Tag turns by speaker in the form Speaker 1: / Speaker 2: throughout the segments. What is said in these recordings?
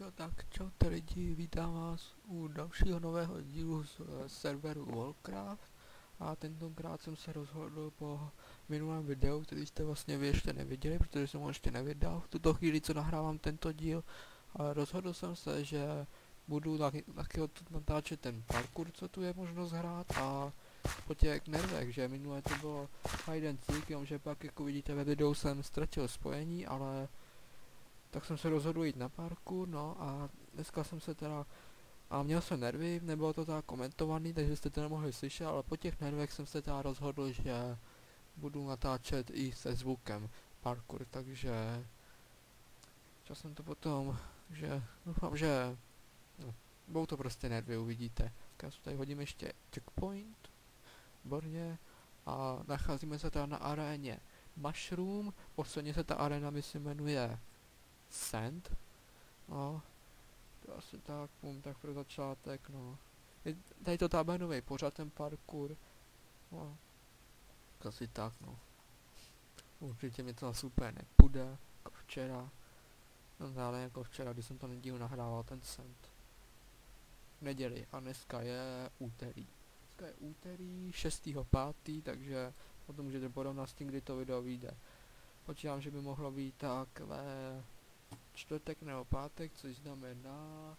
Speaker 1: Jo, tak čaute lidi, vítám vás u dalšího nového dílu z serveru Warcraft a tentokrát jsem se rozhodl po minulém videu, který jste vlastně vy ještě neviděli, protože jsem ho ještě nevydal v tuto chvíli, co nahrávám tento díl, ale rozhodl jsem se, že budu taky odtud natáčet ten parkour, co tu je možnost hrát a po těch nervech, že minule to bylo hide and seek, jenomže pak jako vidíte ve videu jsem ztratil spojení, ale tak jsem se rozhodl jít na parkour, no a dneska jsem se teda, a měl jsem nervy, nebylo to tak komentovaný, takže jste to nemohli slyšet, ale po těch nervech jsem se teda rozhodl, že budu natáčet i se zvukem parkour, takže časem to potom, že doufám, že no, budou to prostě nervy, uvidíte. Tak já si tady hodím ještě checkpoint, výborně, a nacházíme se teda na aréně Mushroom, posledně se ta arena myslím jmenuje Sand, no, to asi tak, tak pro začátek, no. Je tady to tábenový pořád ten parkour, no, asi tak, no. Určitě mě to super nepůjde, jako včera, no dále jako včera, když jsem to díl nahrával ten Sand. V neděli, a dneska je úterý. Dneska je úterý 6.5., takže potom můžete porovnat s tím, kdy to video vyjde. Počítám, že by mohlo být tak ve čtvrtek nebo pátek, což znamená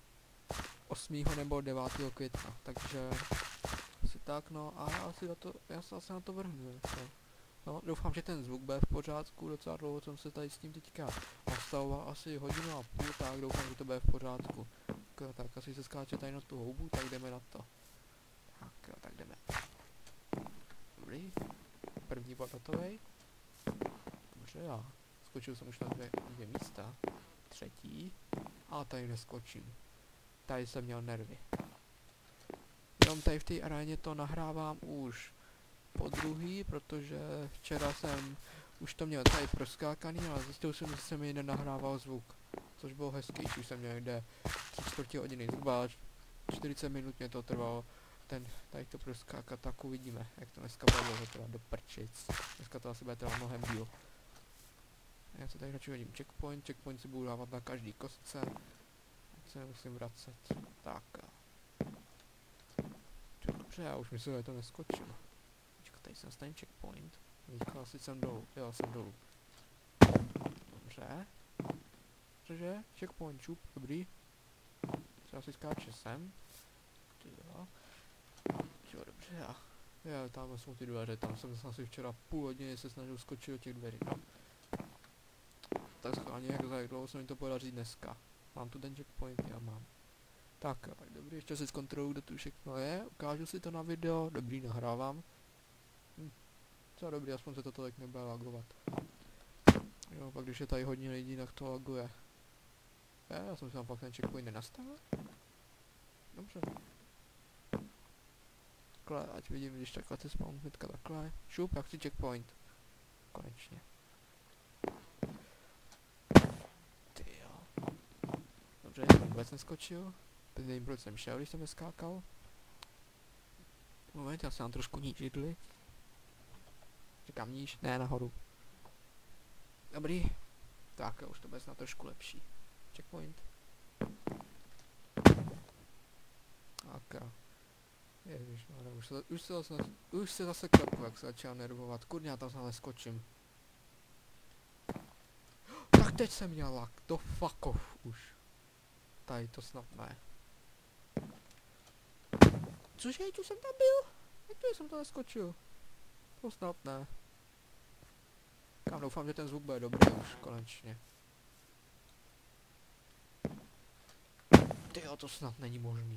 Speaker 1: 8. nebo 9. května, takže asi tak, no, a já se asi na to vrhnu, no, doufám, že ten zvuk bude v pořádku, docela dlouho jsem se tady s tím teďka nastavoval, asi hodinu a půl, tak doufám, že to bude v pořádku. Tak asi se skáče tady na tu houbu, tak jdeme na to. Tak jdeme. Dobrý, první bod hotovej. Dobře, já skočil jsem už na dvě místa. Třetí. A tady neskočím. Tady jsem měl nervy. Jenom tady v té aréně to nahrávám už po druhý, protože včera jsem už to měl tady proskákaný, ale zjistil jsem, že se mi nenahrával zvuk. Což bylo hezký, už jsem měl jde 3/4 hodiny, zhruba 40 minut mě to trvalo tady to proskákat, tak uvidíme, jak to dneska bude dlouho teda do prčic. Dneska to asi bude trvat mnohem díl. Já se tady radši hodím checkpoint si budu dávat na každý kostce. Tak se nemusím vracet. Tak. Dobře, já už myslím, že to neskočím. Počkat, tady jsem stejný checkpoint. Teďka asi jsem dolů, jo, jsem dolů. Dobře. Cože? Checkpoint, čup, dobrý. Třeba si skáče sem. Jo, dobře, jo, tam jsou ty dveře, tam jsem asi včera půl hodiny se snažil skočit do těch dveří, no. Tak schválně, jak dlouho se mi to podaří dneska. Mám tu ten checkpoint, já mám. Tak dobrý, ještě si zkontroluji, kde tu všechno je, ukážu si to na video, dobrý, nahrávám. Co dobrý, aspoň se to tolik nebude lagovat. Jo, pak když je tady hodně lidí, tak to laguje. Já jsem si tam fakt ten checkpoint nenastavil. Dobře. Takhle, ať vidím, když takhle se spawn hnedka takhle. Šup, jak chci checkpoint. Konečně. Ty jo. Dobře, jsem vůbec neskočil. Teď nevím, proč jsem šel, když jsem neskákal. Moment, já se mám trošku níž židli. Říkám níž, ne nahoru. Dobrý. Tak, už to bude snad trošku lepší. Checkpoint. Tak jo. Ježiš, už se zase klepu, jak se začal nervovat. Kurně, já tam znamená skočím. Tak teď jsem měl lak, to fuck off už. Tady to snad ne. Cože, tu jsem tam byl? Jak to jsem to neskočil? To snad ne. Kam doufám, že ten zvuk bude dobrý už, konečně. Tyjo, to snad není možný.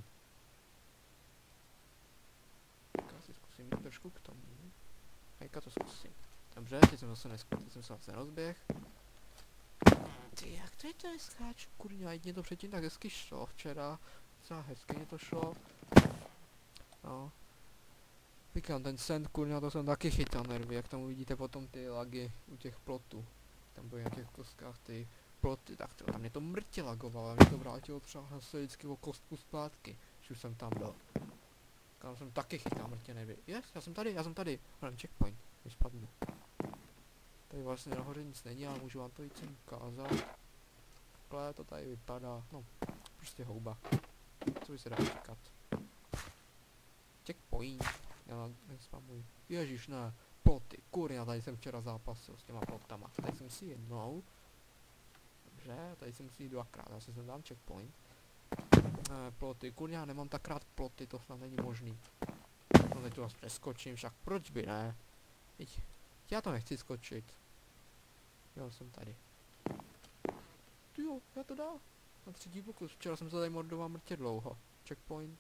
Speaker 1: Já si zkusím jít trošku k tomu. Hejka to zkusím. Dobře, teď jsem zase nerozběh. Ty, jak to je to neskáču, kurňa, jedně to předtím tak hezky šlo včera. Docela hezky mě to šlo. No. Říkám, ten Sand, kurňa, to jsem taky chytal nervy, jak tam uvidíte potom ty lagy u těch plotů. Tam byly na těch kostkách ty ploty, tak to, tam mě to mrtě lagovalo, mě to vrátilo třeba zase vždycky o kostku zpátky, když už jsem tam byl. Tam jsem taky chytal mrtě nervy. Yes, já jsem tady. Hledám checkpoint, když spadnu. Tady vlastně nahoře nic není, ale můžu vám to víc ukázat. takhle to tady vypadá, no, prostě houba. Co by se dalo čekat? Checkpoint. Já nespamuj. Ježiš, ne. Ploty, kurňa, tady jsem včera zápasil s těma plotama. Tady jsem si jednou. Dobře, tady si musí jít dvakrát, já si sem dám checkpoint. Ploty, kurňa, nemám tak rád ploty, to snad není možný. No teď tu vás přeskočím, však proč by ne? Já to nechci skočit. Jo, jsem tady. Ty jo, já to dám. Na třetí pokus, včera jsem se tady mordoval mrtě dlouho. Checkpoint.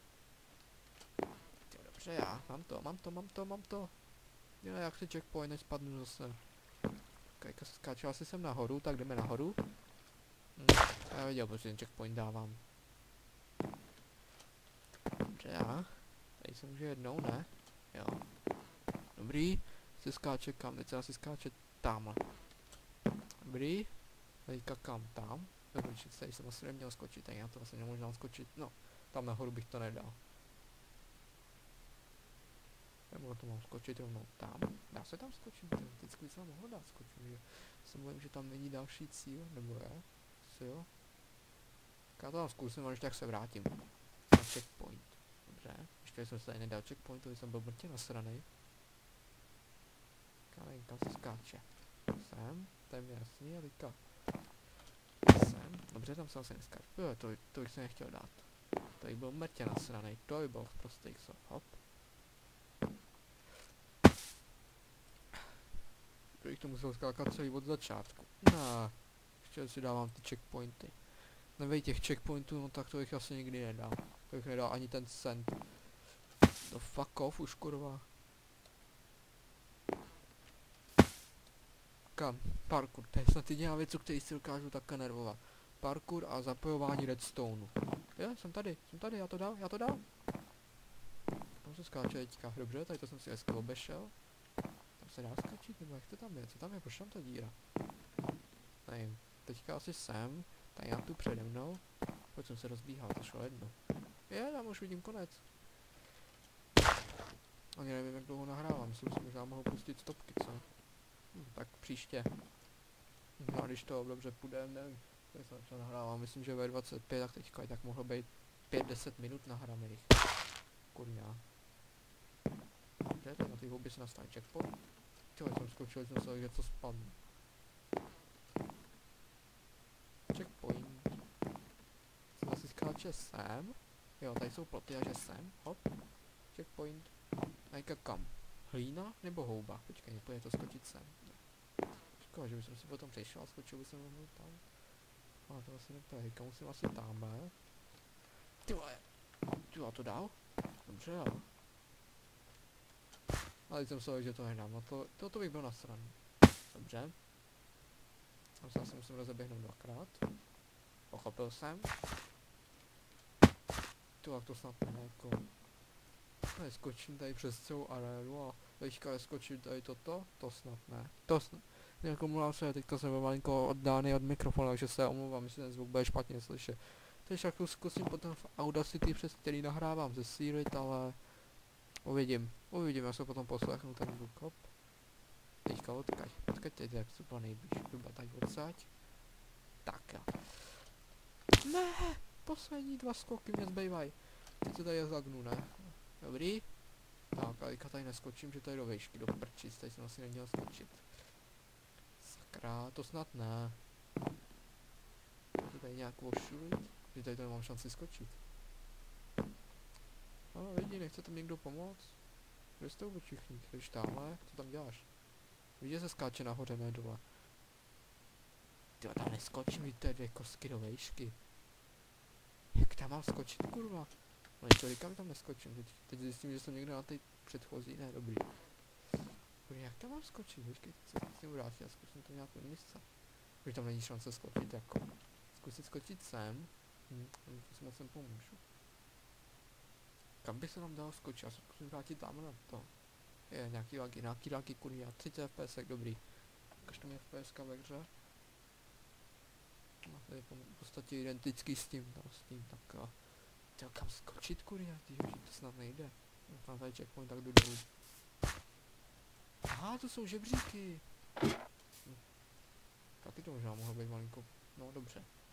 Speaker 1: Ty, dobře, já, mám to. Jo, jak si checkpoint, než spadnu zase. Kajka se skáče asi sem nahoru, tak jdeme nahoru. Já věděl, proč ten checkpoint dávám. Dobře, já. Tady se může jednou, ne? Jo. Dobrý. Se skáče kam? Teď se asi skáče tamhle. Dobrý. Teďka kam? Tam? Dobrý, tady jsem asi neměl skočit, tady já to asi nemůžu skočit. No, tam nahoru bych to nedal. Nebo to mám skočit rovnou tam. Dá se tam skočit? Vždycky by se tam mohlo dát skočit, že se bojím, že tam není další cíl, nebo je? Co jo? Tak já to tam zkusím, až tak se vrátím. Na checkpoint. Dobře, ještě jsem se tady nedal checkpointu, jsem byl mrtě nasranej. Kam se skáče? Sem, to je mi jasný, a teďka sem, dobře, tam se asi neskáče. Jo, to bych se nechtěl dát. To bych byl mrtě nasranej, to by byl v prostých sov, hop. To bych to musel skákat celý od začátku. No, ještě si dávám ty checkpointy. Nevej těch checkpointů, no tak to bych asi nikdy nedal. To bych nedal ani ten cent. To fuck off už kurva. Kam? Parkour, to je snad jediná věc, o který si dokážu takhle nervovat. Parkour a zapojování redstoneu. Jo, jsem tady, já to dal. Tam se skáče teďka, dobře, tady to jsem si hezky obešel. Tam se dá skáčit, nebo jak to tam je, co tam je, proč tam ta díra? Nevím, teďka asi sem, tady já tu přede mnou. Proč jsem se rozbíhal, to šlo jedno. Je, tam už vidím konec. Ani nevím, jak dlouho nahrávám, myslím si, možná mohu pustit stopky, co? Tak příště. No a když to dobře půjde, nevím, tak jsem začal nahrávám, myslím, že ve 25, tak teďka tak mohlo být 5-10 minut nahraných. Kurňa. Dobře, tady na té hobby se nastaví checkpoint. Čeho jsem skočil, jsem se, že to spadne. Checkpoint. Jsem asi skáče sem. Jo, tady jsou ploty, takže sem, hop. Checkpoint. Najka kam? Hlína nebo houba? Počkej, nepůjde to skočit sem. Škoda, že bych si potom přešel a skočil bych se rovnou tam. Ale to asi nepůjde, kam musím asi tamhle. Tyhle, to dal? Dobře, jo. Ale teď jsem se že to nedám, no to bych byl nasraný. Dobře. Tam se asi musím rozeběhnout dvakrát. Pochopil jsem. To snad ne, jako... Neskočím tady přes celou arénu a teďka skočím tady to snad ne. Jako mluvám se, teďka jsem malinko oddány od mikrofonu, takže se omlouvám, jestli ten zvuk bude špatně slyšet. Teď však zkusím potom v Audacity, přes který nahrávám ze Siri, ale... Uvidím, já se potom poslechnu ten zvuk, hop. Teďka odkaď teď je super nejblíž, zhruba tady odsaď. Tak jo. Ne, poslední 2 skoky mě zbývají. Teď se tady zagnu, ne? Dobrý. Tak, a teďka tady neskočím, že to je do výšky, do prčic, tady jsem asi neměl skočit. Sakra, to snad ne. To tady nějak ošulit, že tady to nemám šanci skočit. No lidi, nechce tam někdo pomoct? Kde jste vůbec všichni? Když tamhle, co tam děláš? Víš, že se skáče nahoře, ne dole. Tyjo, tam neskočím, víš, to je 2 kostky do výšky. Jak tam mám skočit, kurva? No to říkám, tam neskočím, teď zjistím, že jsem někde na té předchozí, ne, dobrý. Kurva, jak tam mám skočit, počkej, co se s tím vrátit, já zkusím to nějakou místa. Když tam není šance skočit, jako. Zkusit skočit sem. To si moc nepomůžu. Kam bych se nám dal skočit, já se zkusím vrátit tam na to. Je, nějaký lagy, kurva, 30 fps, dobrý. Ukaž to mi fps ve hře. No, to je v podstatě identický s tím, tak jo. Tyjo, kam skočit, kurva, tyjo, to snad nejde. Tam tady checkpoint, tak jdu dolů. Aha, to jsou žebříky. Taky to možná mohlo být malinko, no dobře.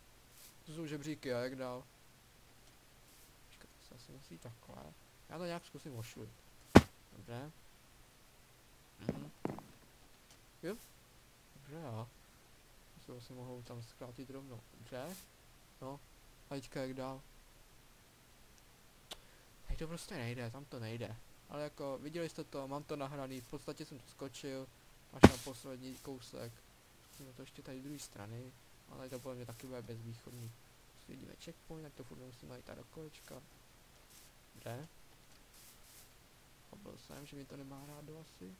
Speaker 1: žebříky a jak dál. Počkat, to se asi musí takhle. Já to nějak zkusím ošulit. Dobře. Jo. Dobře, jo. To se asi mohou tam zkrátit rovnou. Dobře. No. A teďka jak dál. Teď to prostě nejde, tam to nejde. Ale jako, viděli jste to, mám to nahraný, v podstatě jsem to skočil. Až na poslední kousek. Zkusíme to ještě tady z druhé strany. Ale tady to podle mě taky bude bezvýchodný. Vidíme checkpoint, tak to furt musím najít do kolečka. Dobře. Pobyl jsem, že mi to nemá rádo asi.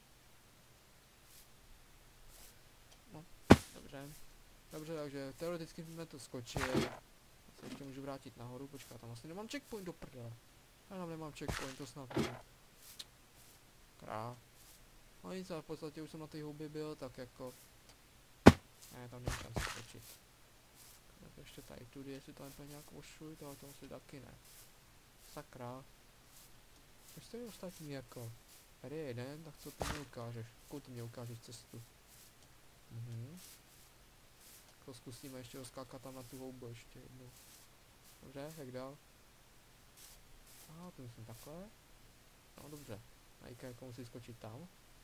Speaker 1: No, dobře. Dobře, takže teoreticky jsme to skočili. Já se ještě můžu vrátit nahoru, počkat, tam asi nemám checkpoint do prdele. Já tam nemám checkpoint, to snad ne. Krá. No nic, ale v podstatě už jsem na té houby byl, tak jako... Ne, tam není tam skočit. Tak ještě tady tudy, jestli to úplně nějak ošuj, to asi taky ne. Sakra. Ještě je ostatní jako. Tady je jeden, tak co ty mě ukážeš? Jakou ty mě ukážeš cestu? To zkusíme ještě rozkákat tam na tu houbu ještě jednou. Dobře, jak dál? Aha, to myslím takhle. No dobře. Najka jako musí skočit tam.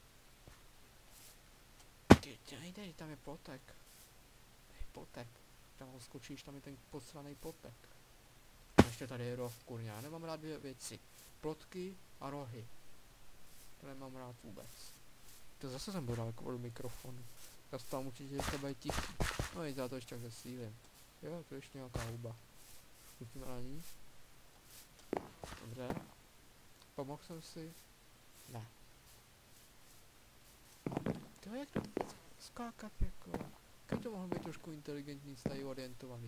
Speaker 1: Ty nejde, tam je plotek. Plotek. Tam skočíš, tam je ten posraný plotek. A ještě tady je roh, kurňa. Já nemám rád dvě věci. Plotky a rohy. To nemám rád vůbec. To zase jsem byl daleko od mikrofonu. Já se tam určitě se být tichý. No i za to ještě tak zesílím. Jo, to je ještě nějaká huba. Zkusíme na ní. Dobře. Pomohl jsem si. Ne. To je to skákat jako. Jak to mohlo být trošku inteligentní, tady orientovaný.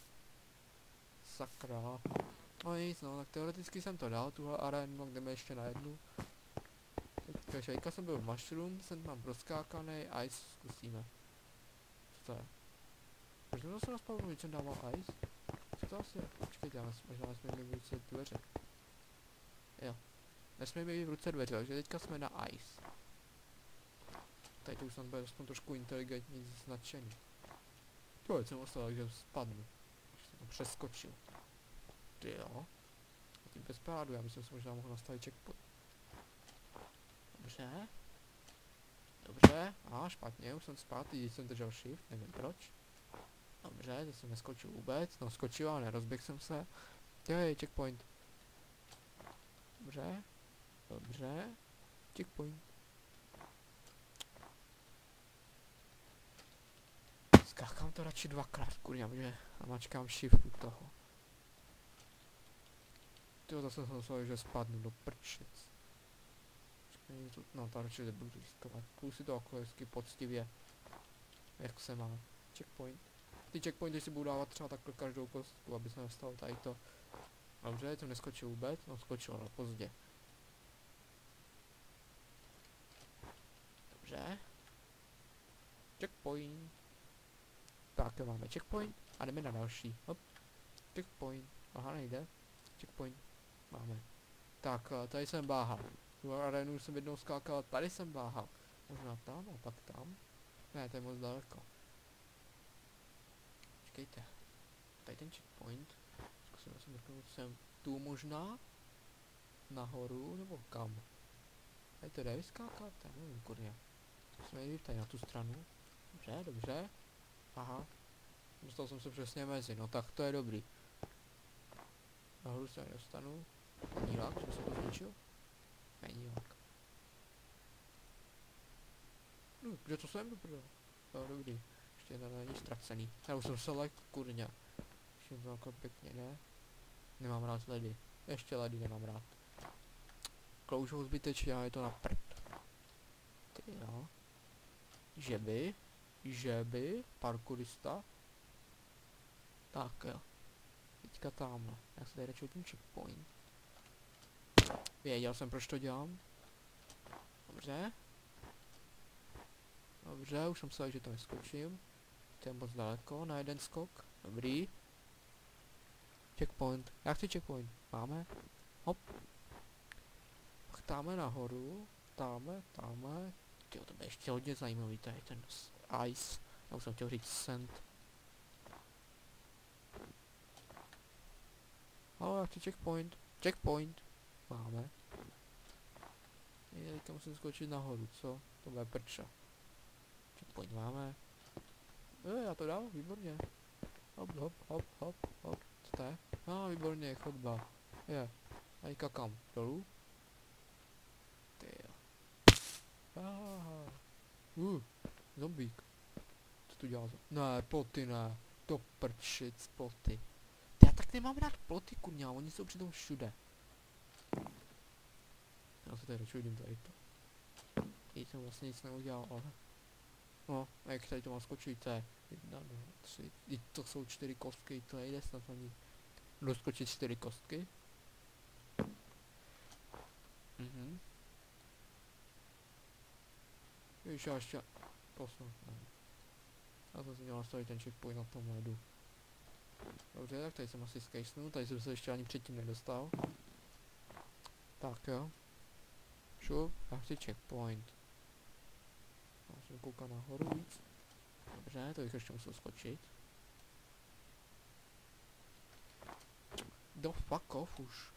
Speaker 1: Sakra. No nic no, tak teoreticky jsem to dal, tuhle arénu, jdeme ještě na jednu. Takže teďka jsem byl v Mushroom, jsem tam proskákaný, ice zkusíme. Co to je? Proč to se naspavil, když jsem dával ice? Co to asi je? Počkejte, možná jsme měli v ruce dveře. Jo. Nesmíme měli v ruce dveře, takže teďka jsme na ice. Tady to už jsem byl aspoň trošku inteligentní značený. To jsem ostal, takže spadnu. Už jsem to přeskočil. Ty jo. A tím bez pádu, já bych si možná mohl nastavit checkpoint. Dobře. Dobře. A špatně, už jsem zpátky, když jsem držel shift, nevím proč. Dobře, to jsem neskočil vůbec. No skočil, ale nerozběhl jsem se. Jo, checkpoint. Dobře. Dobře. Checkpoint. Skákám to radši dvakrát, kurňa, protože mačkám shift u toho. Tyjo, zase jsem myslel, že spadnu do prčic. No, to radši nebudu riskovat. Půjdu si to okolo hezky poctivě. Jak se má. Checkpoint. Ty checkpointy si budu dávat třeba takhle každou kostku, aby se nestalo tady to. Dobře, jsem neskočil vůbec, no skočil, ale pozdě. Dobře. Checkpoint. Tak, máme checkpoint a jdeme na další. Hop. Checkpoint. Aha, nejde. Checkpoint. Máme. Tak, tady jsem báhal. Tu arénu jsem jednou skákal, tady jsem báhal. Možná tam a pak tam. Ne, to je moc daleko. Počkejte. Tady ten checkpoint. Zkusím se mrknout sem. Tu možná? Nahoru nebo kam? Tady to jde vyskákat? Já nevím, kurňa. Jsme jít tady na tu stranu. Dobře, dobře. Aha. Dostal jsem se přesně mezi, no tak to je dobrý. Nahoru se nedostanu. Není lak, že jsem to zničil? Není lak. No, kde to jsem dobrý? To dobrý. Ještě jedna není ztracený. Já už jsem se lek, kurňa. Ještě to jako pěkně, ne? Nemám rád ledy. Ještě ledy nemám rád. Kloužou zbytečně, ale je to na prd. Ty jo. Že by, parkourista. Tak jo. Teďka tamhle. Já se tady radši ten checkpoint. Věděl jsem, proč to dělám. Dobře. Dobře, už jsem se, že to neskočím. To je moc daleko, na jeden skok. Dobrý. Checkpoint. Já chci checkpoint. Máme. Hop. Pak táme nahoru. Táme. Tyjo, to bude ještě hodně zajímavý, tady ten ice. Já už jsem chtěl říct sand. chci checkpoint. Checkpoint. Máme. Teďka musím skočit nahoru, co? To bude prča. Checkpoint máme. Já to dám, výborně. Hop, hop, hop, hop, hop. Co to je? Výborně, chodba. Je. A teďka kam? Dolů? Tyjo. Zombík. Co tu dělá? Ne, ploty ne. To prčic, ploty. Já tak nemám rád ploty, kurňa, oni jsou přitom všude. Já se tady radši vidím tady to. Teď jsem vlastně nic neudělal, ale... No, a jak tady to mám skočit, to je 1, 2, 3, to jsou 4 kostky, to nejde snad ani doskočit 4 kostky. Víš, já ještě... To snad ne. Já jsem si měl nastavit ten checkpoint na tom ledu. Dobře, tak tady jsem asi skejsnul, tady jsem se ještě ani předtím nedostal. Tak jo. Šup, já chci checkpoint. Musím koukat nahoru víc. Dobře, to bych ještě musel skočit. Do fuck off už.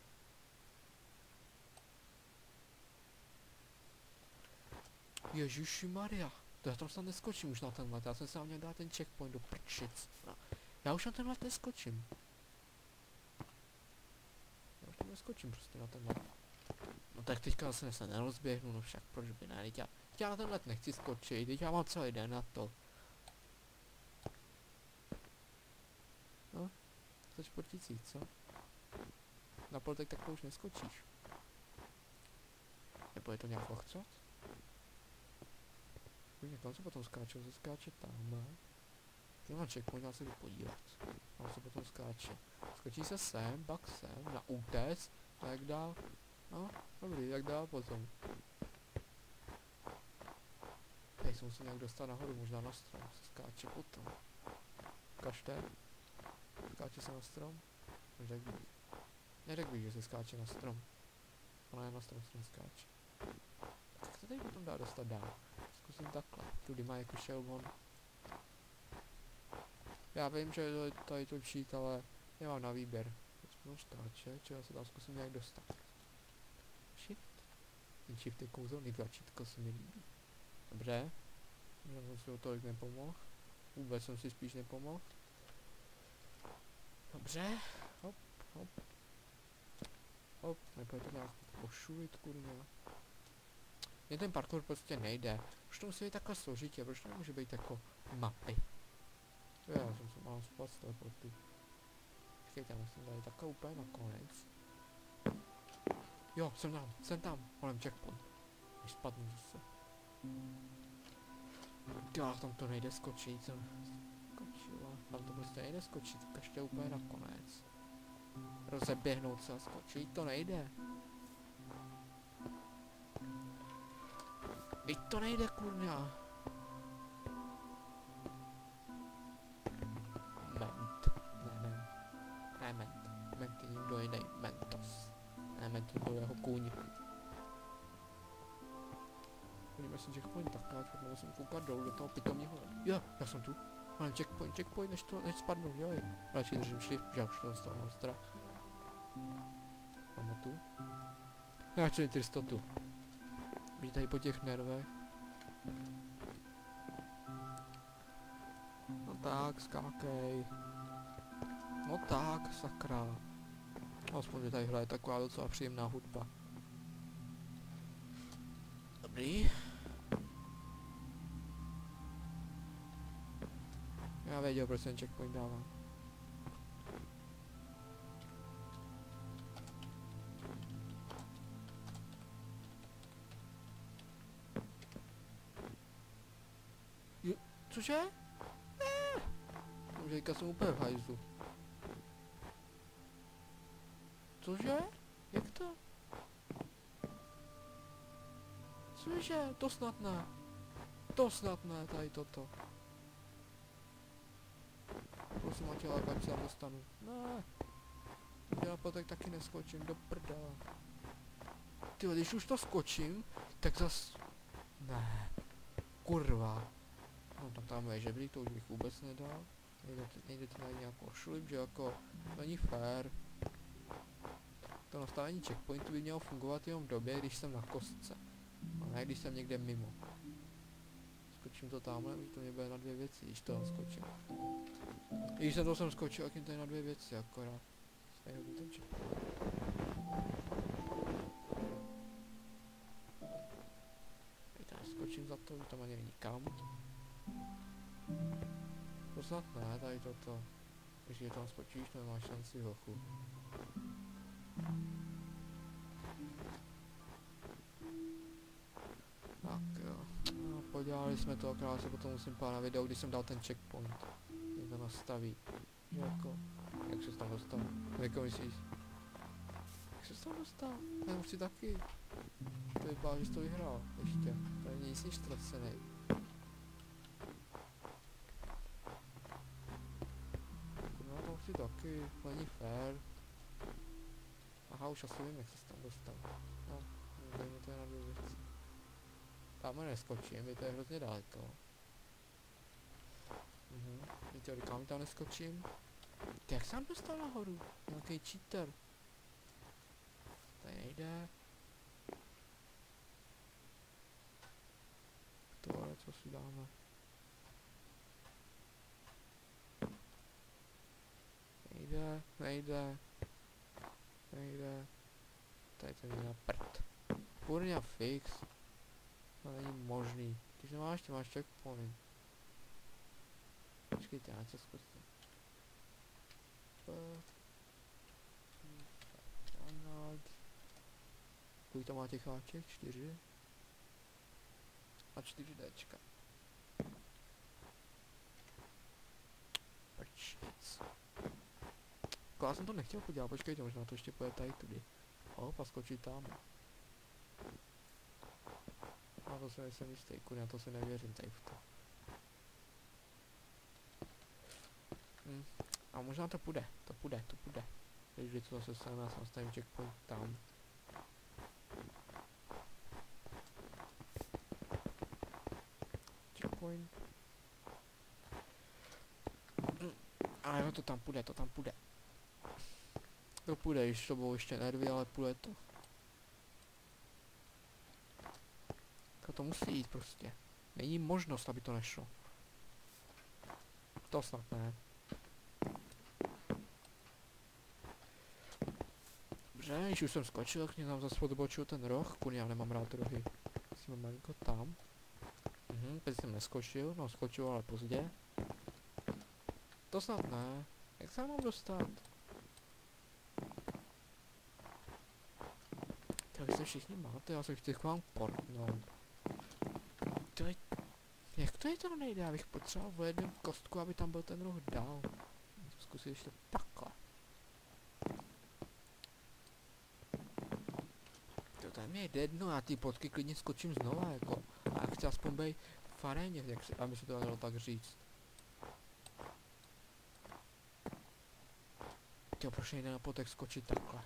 Speaker 1: Ježišimaria. To já tam snad neskočím už na ten let, já jsem se měl dát ten checkpoint do prčic. Já už na ten let neskočím. Já už tam neskočím prostě na ten let. No tak teďka se nerozběhnu, no však proč by ne, já na ten let nechci skočit, teď já mám celý den na to. No, jsi sportící, co? Na plotek tak to už neskočíš. Nebo je to nějak ochcot? Kam se potom skáče? Se skáče tamhle. Tu na checkpoint, já se jdu podívat. Tam se potom skáče. Skočí se sem, pak sem, na útes, a jak dál? No, dobrý, jak dál potom? Tady se musím nějak dostat nahoru, možná na strom, se skáče potom. Kažte. Skáče se na strom? Řekl bych. Neřekl bych, že se skáče na strom. Ale na strom se neskáče. Jak se tady potom dá dostat dál? Zkusím takhle, tudy má jako šel on. Já vím, že tady to čít, ale nemám na výběr. Teď potom skáče, či já se tam zkusím nějak dostat. Shift. Ten shift je kouzelný tlačítko, se mi líbí. Dobře. Já jsem si o tolik nepomohl. Vůbec jsem si spíš nepomohl. Dobře. Hop, hop. Hop, nepojď to nějak pošulit, kurňa. Mně ten parkour prostě nejde. Už to musí být takhle složitě, proč to nemůže být jako mapy? Já jsem se mal spát z teleportu. Počkejte, musím tady takhle úplně nakonec. Jo, jsem tam, volem checkpoint. Když spadnu zase. Jo, tam to nejde skočit, jsem skočila. Tam to prostě nejde skočit, ještě úplně nakonec. Rozeběhnout se a skočit, to nejde. Teď to nejde, kurňa. Ment je nikdo jiný, Mentos. Ne, Ment byl jeho kůň. Podívej si checkpoint takhle, tak musím koukat dolů do toho pitomního. Jo, já jsem tu. Mám checkpoint, než spadnu, jo. Radši držím shift, že já už to dostávám strach. Mám tu. Já chci mít jistotu. Být tady po těch nervech. No tak, skákej. No tak, sakra. Aspoň, že tady hraje taková docela příjemná hudba. Dobrý. Já věděl, proč ten checkpoint dávám. Cože? Teďka jsem úplně v hajzlu. Cože? Jak to? Cože? To snad ne. To snad ne, tady toto. Prosím, ať se tam dostanu. Ne. Já potek taky neskočím, do prdele. Tyjo, když už to skočím, tak zas... Ne. Kurva. No tam je žebřík, to už bych vůbec nedal. Nejde to najít nějakou šulip, že jako... Není fér. To nastavení checkpointu by mělo fungovat jenom v době, když jsem na kostce. A ne když jsem někde mimo. Skočím to tamhle, už to mě bude na dvě věci, když to skočím. I když jsem to sem skočil, tak jim to je na dvě věci, akorát. Stejně to ten checkpoint. Teď tam skočím za to, už tam ani není kam. To snad ne, tady toto. Když je tam skočíš, nemáš šanci hochu. Tak jo. No, podělali jsme to, akorát se potom musím pár na video, když jsem dal ten checkpoint. Jak to nastaví. Že jako, jak se tam dostal? Jako myslíš? Jak se tam dostal? Já už si taky. To vypadá, že jsi to vyhrál. Ještě. To není nic než ztracený. No to už si taky. Není fér. Aha, už asi vím, jak se tam dostal. No, tady to je na dvě věci. Tam neskočím, je to je hrozně daleko. Víte, kam tam neskočím? Ty jak jsem dostal nahoru? Nějaký cheater. Tady nejde. Tohle, co si dáme? Nejde, nejde. Nejde. Tady to je na prd. Kurňa fix. To není možný. Když nemáš, ty máš checkpoint. Počkejte, já něco zkusím. Kolik to má těch háček? 4? A 4 Dčka. Prčnic. Já jsem to nechtěl podělat, počkejte, možná to ještě pojede tady tudy. Hop, a skočí tam. A to se nejsem jistý, kurňa, to si nevěřím tady v to. A možná to půjde, to půjde. Takže to zase se nás nastavím checkpoint tam. Checkpoint. A jo, to tam půjde. To půjde, když to bylo ještě nervy, ale půjde to. To musí jít prostě. Není možnost, aby to nešlo. To snad ne. Dobře, když už jsem skočil, tak mě tam zase odbočil ten roh. Kurně, já nemám rád rohy. Musím malinko tam. Teď jsem neskočil, no skočil, ale pozdě. To snad ne. Jak se mám dostat? Tak se všichni máte, já se chci k vám portnout. Jak to je to nejde, já bych potřeboval o jednu kostku, aby tam byl ten roh dál. Zkusit ještě takhle. To mi je jedno, já ty potky klidně skočím znova, jako. A já chci aspoň být v aréně, jak se, aby se to dalo tak říct. Tyjo, proč nejde na potek skočit takhle?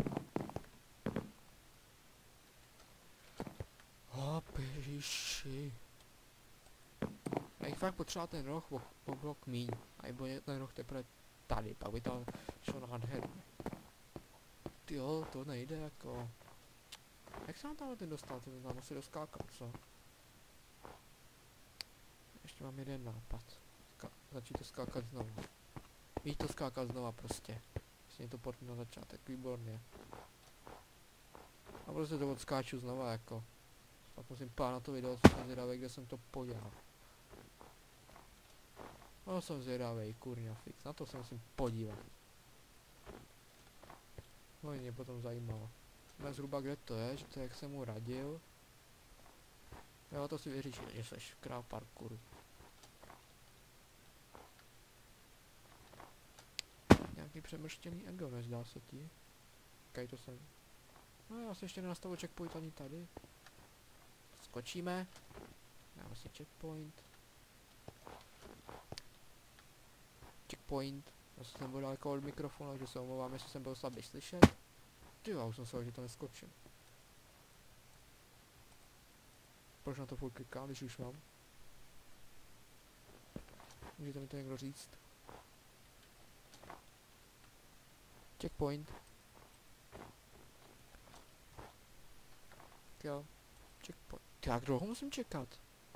Speaker 1: Hop, ježiši. Já bych fakt potřeboval ten roh o blok míň. A byl ten roh teprve tady, pak by to šlo nádherně. Tyjo, to nejde jako. Jak se mám tam ten dostal? Ty mám asi doskákat, co? Ještě mám jeden nápad. Začít to skákat znovu. Víš to skákat znova prostě. Vlastně to portnu na začátek, výborně. A prostě to odskáču znova jako. Pak musím pár na to video, co jsem zvědavý, kde jsem to podělal. No jsem zvědavý, kurňa fix, na to se musím podívat. No mě potom zajímalo. No zhruba kde to je, že to je, jak jsem mu radil. Jo, to si vyříš, že seš král parkouru. Nějaký přemrštěný ego, nezdá se ti? Kaj to jsem. No já se ještě nenastavil checkpoint ani tady. Skočíme. Dáme si checkpoint. Checkpoint. Zase jsem byl daleko od mikrofonu, takže se omlouvám, jestli jsem byl slabý slyšet. Tyjo, už jsem se, že to neskočím. Proč na to furt klikám, když už mám? Můžete mi to někdo říct? Checkpoint. Tak jo. Checkpoint. Jak dlouho musím čekat?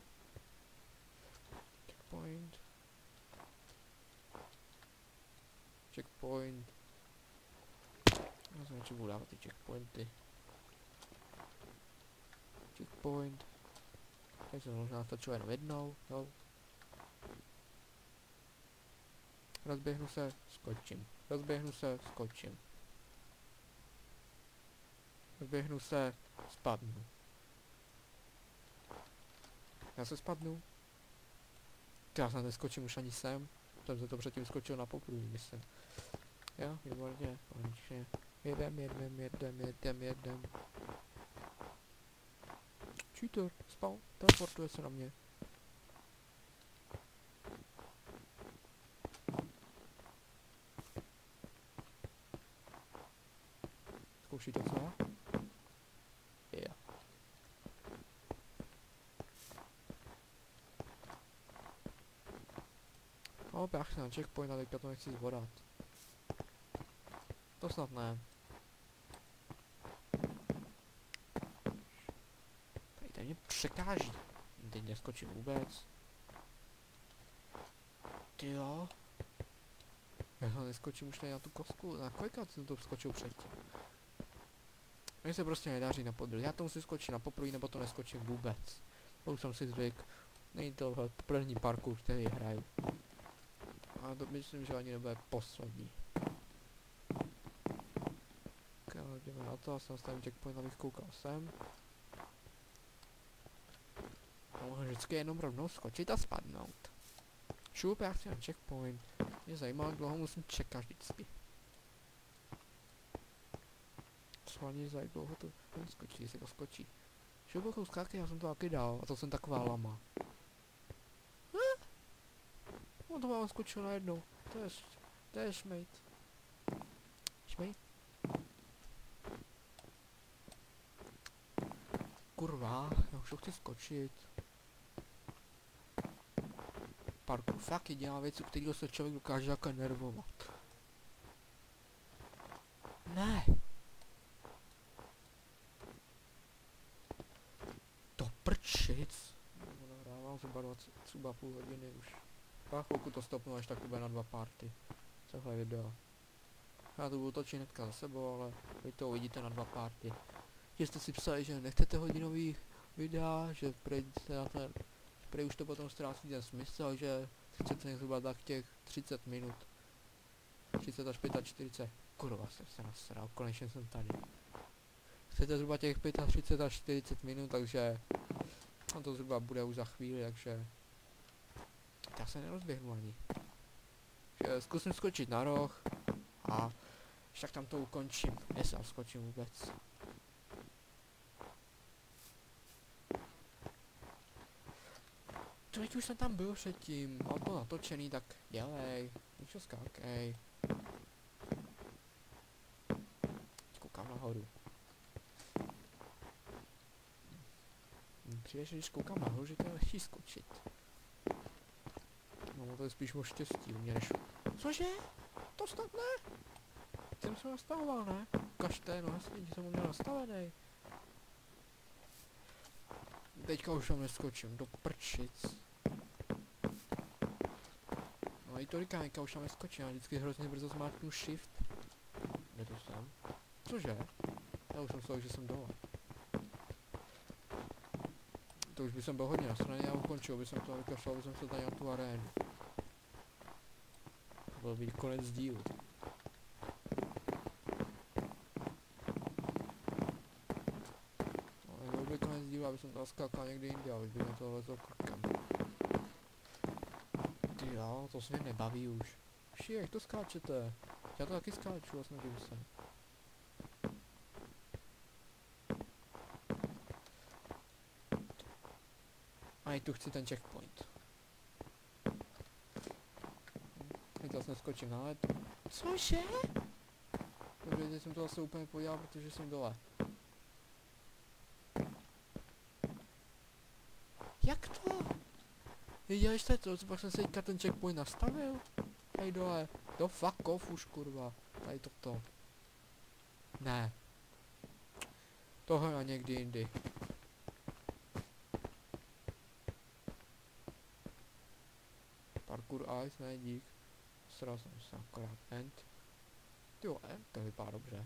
Speaker 1: Checkpoint. Checkpoint. Já jsem radši budu dávat ty checkpointy. Checkpoint. Tak se možná stačilo jenom jednou, jo. Rozběhnu se, skočím. Rozběhnu se, skočím. Rozběhnu se, spadnu. Já se spadnu. Já se neskočím už ani sem. Jsem se to předtím skočil na poprvé, myslím. Jo, výborně, konečně. Jedem. Cheater, spal, teleportuje se na mě. Zkouší to, co? Jo. No, já chci na checkpoint a teďka to nechci zvodat. To snad ne. Tady mě překáží. Teď neskočím vůbec. Ty jo. Já to neskočím už tady na tu kostku. Na kolikrát jsem to skočil předtím? Mně se prostě nedaří na podruhé. Já to musím skočit na poprvé, nebo to neskočím vůbec. To už jsem si zvyk. Není to první parkour, který hraju. A to myslím, že ani nebude poslední. Tak jdeme na to, já jsem stavím checkpoint, abych koukal sem. Mohu vždycky jenom rovnou skočit a spadnout. Šup, já chci na checkpoint. Mě zajímá, jak dlouho musím čekat vždycky. Schválně za jak dlouho to skočí, jestli to skočí. Šup, skáky, já jsem to taky dal, a to jsem taková lama. No to mám skočil najednou. To je šmejt. Šmejt? Kurva, já už to chci skočit. Parkour fakt jediná věc, u kterého se člověk dokáže jako nervovat. Ne! To prčic! Nahrávám zhruba půl hodiny už. A chvilku to stopnu, až tak to bude na 2 party. Tohle video. Já to budu točit hnedka za sebou, ale vy to uvidíte na 2 party. Že jste si psali, že nechcete hodinový videa, že prejdete na ten... Prej už to potom ztrácí ten smysl, že chcete zhruba tak těch 30 minut. 30 až 45. Kurva, jsem se nasral, konečně jsem tady. Chcete zhruba těch 35 až 40 minut, takže... No to zhruba bude už za chvíli, takže... Já se nerozběhnu ani. Že zkusím skočit na roh a však tam to ukončím, jestli tam skočím vůbec. Člověk už jsem tam byl předtím, mám to natočený, tak dělej, něco skákej. Koukám nahoru. Přijdeš, když koukám nahoru, že to je lehčí skočit. No to je spíš o štěstí u mě než... Cože? To snad ne? Jsem se nastavoval, ne? Ukažte, no jasně, jsem ho měl nastavený. Teďka už tam neskočím, do prčic. No i to říkám, teďka už tam neskočím, já vždycky hrozně brzo zmáčknu shift. Kde to jsem? Cože? Já už jsem myslel, že jsem dole. To už by jsem byl hodně na straně a ukončil by jsem to a vykašlal by jsem se tady na tu arénu. To byl být konec dílu. No, nebyl by konec dílu, aby jsem to skákal někdy jinde, a už by mě to lezlo krkem. Ty jo, to se mě nebaví už. Jak to skáčete? Já to taky skáču a snažím se. A i tu chci ten checkpoint. Teď zase neskočím na led. Cože? Dobře, teď jsem to zase úplně podělal, protože jsem dole. Jak to? Viděli jste to, co pak jsem si teďka ten checkpoint nastavil? Tady dole. Do fuck off už kurva. Tady toto. Ne. Tohle a někdy jindy. Parkour Ice, ne dík. Sral jsem se akorát end. Ty vole, to vypadá dobře.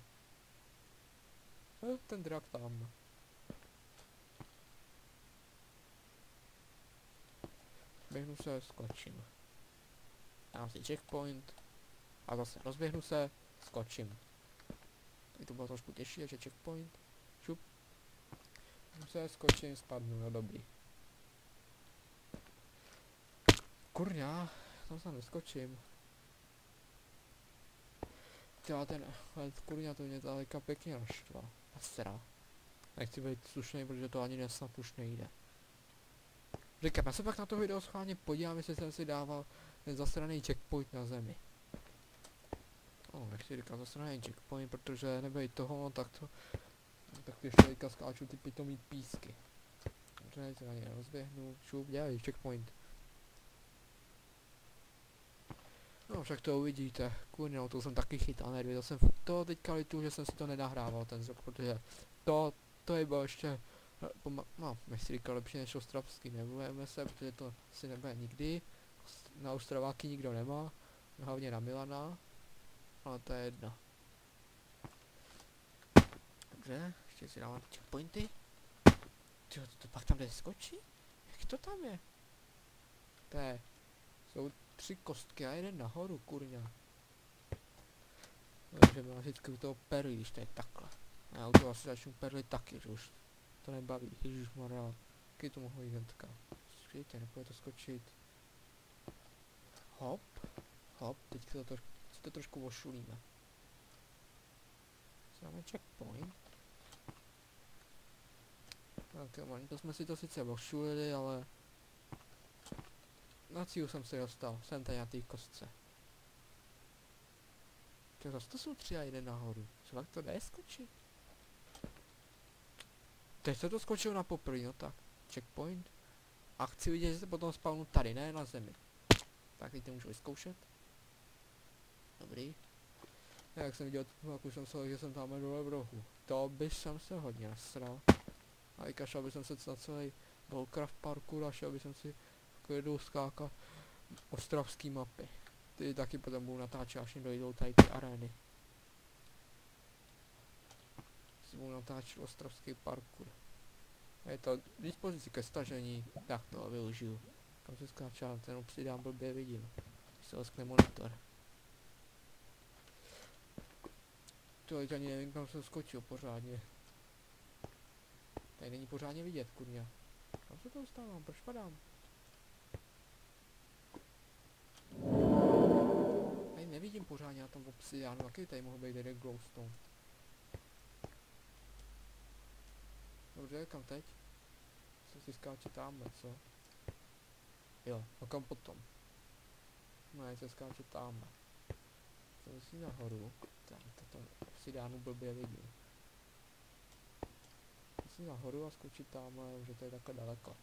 Speaker 1: Ten drak tam. Běhnu se, skočím. Dám si checkpoint. A zase rozběhnu se, skočím. Tady to bylo trošku těžší, takže checkpoint. Šup. Běhnu se, skočím, spadnu, no dobrý. Kurňa, tam se neskočím. Tyjo, ten kurňa to mě daleka pěkně naštval. A sra. Nechci být slušný, protože to ani snad už nejde. Říkám, já se pak na to video schválně podívám, jestli jsem si dával ten zasraný checkpoint na zemi. Nechci říkat zasraný checkpoint, protože nebej toho, tak ještě teďka skáču ty pitomý písky. Dobře, se na ně rozběhnu, šup, dělej, checkpoint. No však to uvidíte, kurňo, to jsem taky chytal, nevěděl jsem to teďka litu, že jsem si to nenahrával ten zvuk, protože to je bylo ještě, no, nechci říkat lepší než ostravský, nebudeme se, protože to si nebude nikdy, na Ostraváky nikdo nemá, hlavně na Milana, ale to je jedno. Dobře, ještě si dávám checkpointy. Tyjo, to pak tam jde skočí? Jak to tam je? Jsou 3 kostky a jeden nahoru, kurňa. Takže mám vždycky u toho perly, když to je takhle. Já u toho asi začnu perly taky, že už to nebaví, ježišmarja. Taky to mohu jít hnedka. Skvětě, nepůjde to skočit. Hop, hop, teď to trošku ošulíme. Máme checkpoint. Tak jo, to jsme si to sice ošulili, ale na cíl jsem se dostal, jsem tady na té kostce. Zase to jsou 3 a 1 nahoru, co tak to jde skočit? Teď se to skočil na poprvé, no tak, checkpoint. A chci vidět, že se potom spawnu tady, ne na zemi. Tak teď to můžu vyzkoušet. Dobrý. Jak jsem viděl, jak už jsem se, že jsem tam dole v rohu. To by jsem se hodně nasral. A vykašlal bych se na celý Volcraft parkour a šel bych si v klidu skákat ostravský mapy. Ty taky potom budu natáčet, až mi dojdou tady ty arény. Si budu natáčet ostravský parkour. Je to k dispozici ke stažení, tak to využiju. Kam se skáče, ten obsidán blbě vidím. Když se oskne monitor. To ani nevím, kam jsem skočil pořádně. Tady není pořádně vidět, kurňa. Kam se to dostávám, proč padám? Tady nevidím pořádně na tom obsidiánu, jaký tady mohl být jeden glowstone. Dobře, kam teď? Co si skáče tamhle, co? Jo, a kam potom? No, já se skáče tamhle. To si nahoru. Tam, toto obsidiánu blbě vidím. Si nahoru a skočit tamhle, už je to je takhle daleko.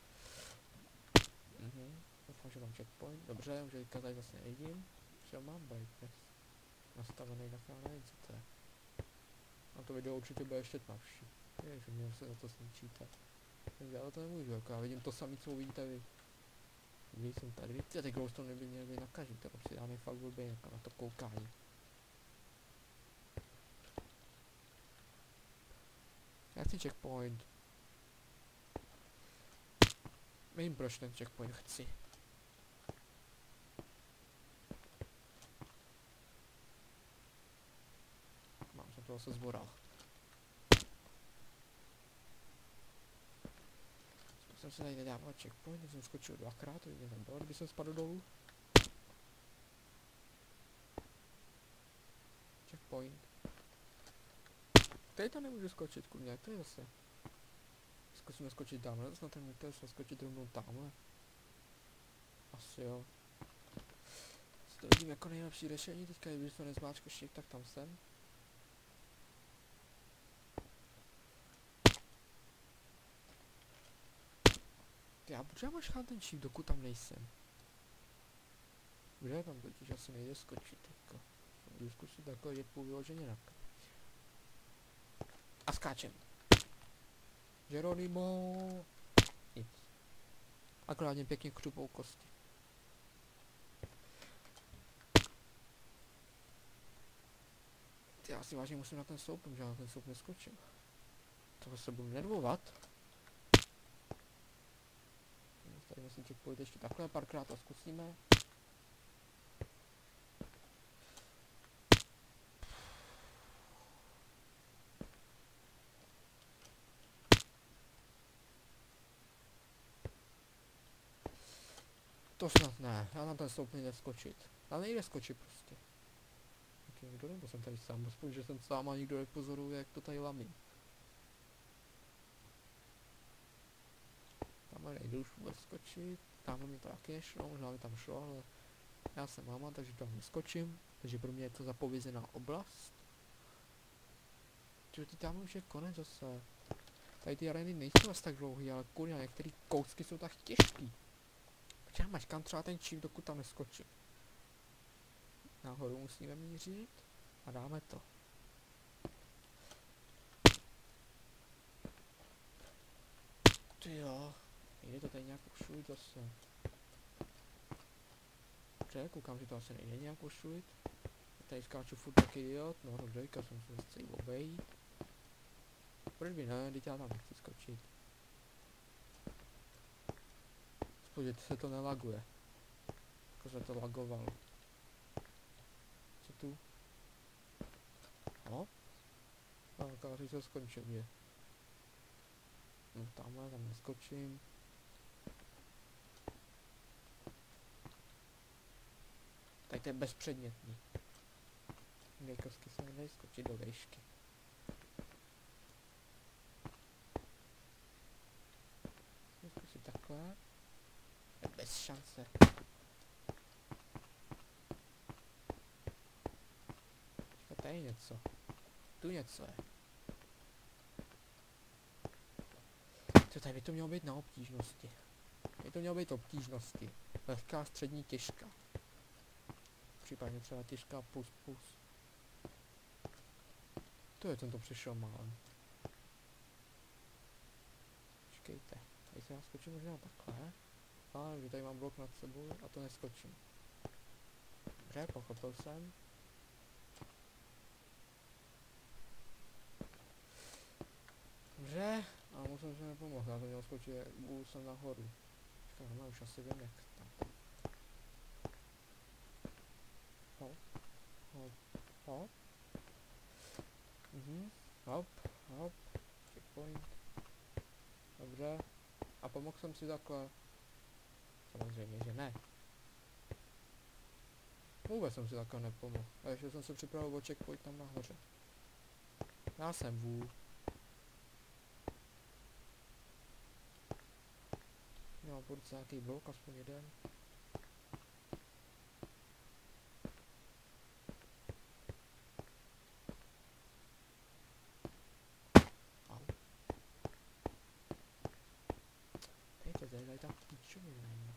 Speaker 1: Doufám, že mám checkpoint. Dobře, už teďka tady zase nevidím. Že mám brightness nastavený, tak já nevím, co to je. A to video určitě bude ještě tmavší. Ježiš, mě se za to sničíte. Já to nemůžu, jako já vidím to samé, co uvidíte vy. Když jsem tady, víte, ty glowstone by měly být na každý, to si dáme fakt blbě na to koukání. Já chci checkpoint. Nevím, proč ten checkpoint chci. Mám jsem to zase zboral. Zkusím se tady nedávat checkpoint, když jsem skočil 2krát, to mě nebylo, kdyby jsem spadl dolů. Checkpoint. Tady to nemůžu skočit, kurňa, jak to je zase? Zkusíme skočit tamhle, zase na ten můj skočit rovnou tamhle. Asi jo. To vidím jako nejlepší řešení, teďka když to nezmáčku shift, tak tam jsem. Já proč já máš ten shift, dokud tam nejsem? Kde tam totiž asi nejde skočit teďka. Budu zkusit takhle, že půl vyloženě na. A skáčem. Geronimo. Nic. Akorát mě pěkně křupou kosti. Já si vážně musím na ten sloup, že já na ten sloup neskočím. Toho se budu nervovat. Tady musím checkpoint ještě takhle, párkrát to zkusíme. To snad ne, já na ten sloup nejde skočit. Ale nejde skočit prostě. Tak někdo, nebo jsem tady sám, aspoň, že jsem sám a nikdo nepozoruje, jak to tady lamím. Tamhle nejde už vůbec skočit, tamhle mi to taky nešlo, možná mi tam šlo, ale já jsem máma, takže tam neskočím, takže pro mě je to zapovězená oblast. Čili tam už je konec zase. Tady ty areny nejsou asi tak dlouhý, ale kurňa, některé kousky jsou tak těžký. Počkej, máš kam třeba ten čip, dokud tam neskočím. Nahoru musíme mířit a dáme to. Ty jo, nejde to tady nějak ušulit zase. Dobře, koukám, že to asi nejde nějak ušulit. Tady skáču furt tak idiot, no dobře, jsem se chci obejít. Proč by ne, teď já tam nechci skočit. Podívejte, se to nelaguje. Jako se to lagovalo. Co tu? No? No, káři se skončil, že? No tamhle, tam neskočím. Tady to je bezpředmětný. Nejkosky se nedají skočit do výšky. Zkusím takhle. Bez šance. Tady je něco. Tu něco je. To tady by to mělo být na obtížnosti. By to mělo být obtížnosti. Lehká, střední, těžká. Případně třeba těžká plus. To je, jsem to přišel málem. Počkejte. Tady se já skočím možná takhle. Ale že tady mám blok nad sebou a to neskočím. Dobře, pochopil jsem. Dobře, a musím se nepomohl, já to měl skočit, budu jsem nahoru. Počkej, no, už asi vím jak tam. Hop. Hop. Checkpoint. Dobře. A pomohl jsem si takhle. Samozřejmě, že ne. Vůbec jsem si takhle nepomohl. A ještě jsem se připravil o checkpoint tam nahoře. Já jsem vůl. Měl furt nějaký blok, aspoň jeden. Au. Tady ta píčovina jedna.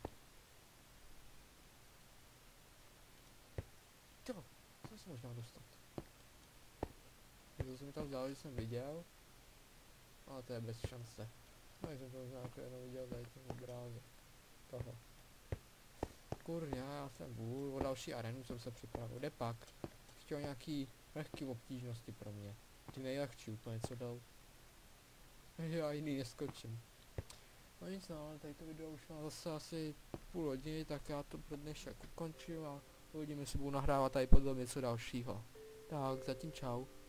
Speaker 1: Jo, co se možná dostat? To se mi tam zdálo, že jsem viděl. Ale to je bez šance. No, jsem to možná jako jenom viděl tady ten obrázek. Toho. Kurňa, já jsem vůl, o další arenu jsem se připravil. Jde pak. Chtěl nějaký lehký obtížnosti pro mě. Ty nejlehčí úplně, co dal. Takže já jiný neskočím. No nic, no, ale tady to video už má zase asi půl hodiny, tak já to pro dnešek ukončím a uvidíme, jestli budu nahrávat tady podle něco dalšího. Tak, zatím čau.